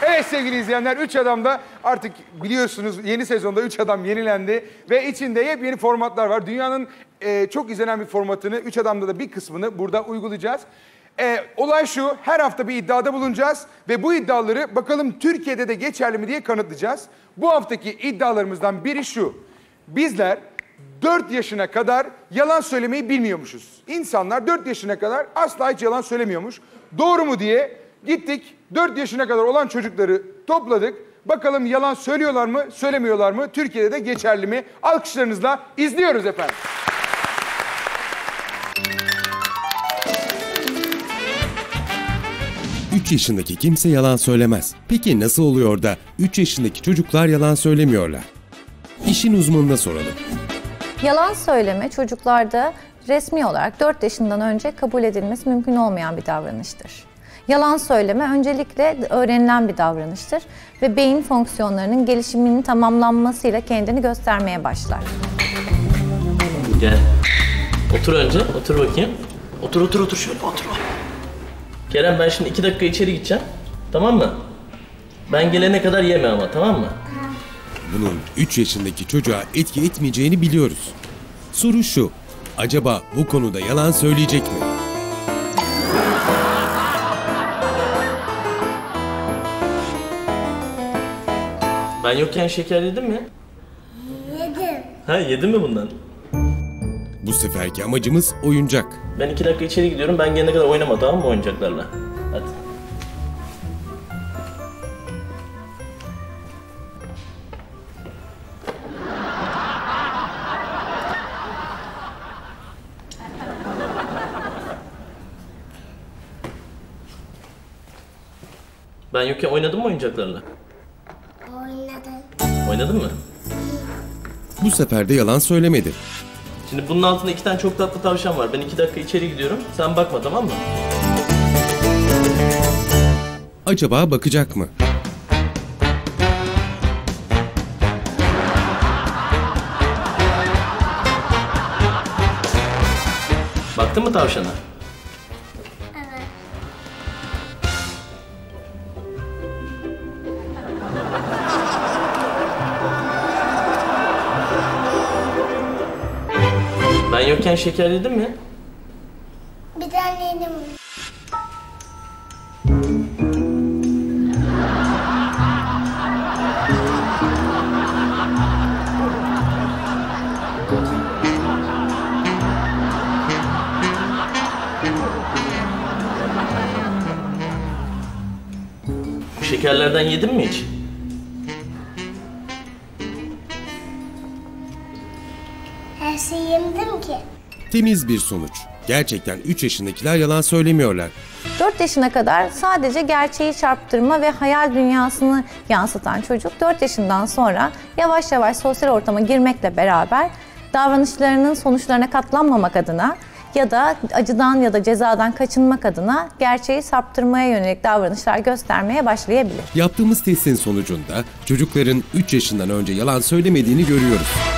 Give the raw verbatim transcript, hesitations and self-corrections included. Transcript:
Evet sevgili izleyenler, Üç Adam'da artık biliyorsunuz yeni sezonda Üç Adam yenilendi ve içinde yepyeni formatlar var. Dünyanın e, çok izlenen bir formatını Üç Adam'da da bir kısmını burada uygulayacağız. E, olay şu, her hafta bir iddiada bulunacağız ve bu iddiaları bakalım Türkiye'de de geçerli mi diye kanıtlayacağız. Bu haftaki iddialarımızdan biri şu: bizler dört yaşına kadar yalan söylemeyi bilmiyormuşuz. İnsanlar dört yaşına kadar asla hiç yalan söylemiyormuş. Doğru mu diye gittik, dört yaşına kadar olan çocukları topladık. Bakalım yalan söylüyorlar mı, söylemiyorlar mı? Türkiye'de de geçerli mi? Alkışlarınızla izliyoruz efendim. üç yaşındaki kimse yalan söylemez. Peki nasıl oluyor da üç yaşındaki çocuklar yalan söylemiyorlar? İşin uzmanına soralım. Yalan söyleme çocuklarda resmi olarak dört yaşından önce kabul edilmesi mümkün olmayan bir davranıştır. Yalan söyleme öncelikle öğrenilen bir davranıştır ve beyin fonksiyonlarının gelişiminin tamamlanmasıyla kendini göstermeye başlar. Gel. Otur önce, otur bakayım. Otur, otur, otur. Şöyle otur. Kerem, ben şimdi iki dakika içeri gideceğim. Tamam mı? Ben gelene kadar yeme ama, tamam mı? Bunun üç yaşındaki çocuğa etki etmeyeceğini biliyoruz. Soru şu: acaba bu konuda yalan söyleyecek mi? Ben yokken şeker yedin mi? Yedim. Ha, yedin mi bundan? Bu seferki amacımız oyuncak. Ben iki dakika içeri gidiyorum. Ben gelene kadar oynama, tamam mı, oyuncaklarla? Hadi. Ben yokken oynadın mı oyuncaklarla? Oynadım. Oynadın mı? Bu sefer de yalan söylemedi. Şimdi bunun altında iki tane çok tatlı tavşan var. Ben iki dakika içeri gidiyorum. Sen bakma, tamam mı? Acaba bakacak mı? Baktın mı tavşana? Evet. Ben yokken şeker yedin mi? Bir tane yedim. Bu şekerlerden yedin mi hiç? Her şeyi yemedim ki. Temiz bir sonuç. Gerçekten üç yaşındakiler yalan söylemiyorlar. dört yaşına kadar sadece gerçeği çarptırma ve hayal dünyasını yansıtan çocuk dört yaşından sonra yavaş yavaş sosyal ortama girmekle beraber davranışlarının sonuçlarına katlanmamak adına ya da acıdan ya da cezadan kaçınmak adına gerçeği saptırmaya yönelik davranışlar göstermeye başlayabilir. Yaptığımız testin sonucunda çocukların üç yaşından önce yalan söylemediğini görüyoruz.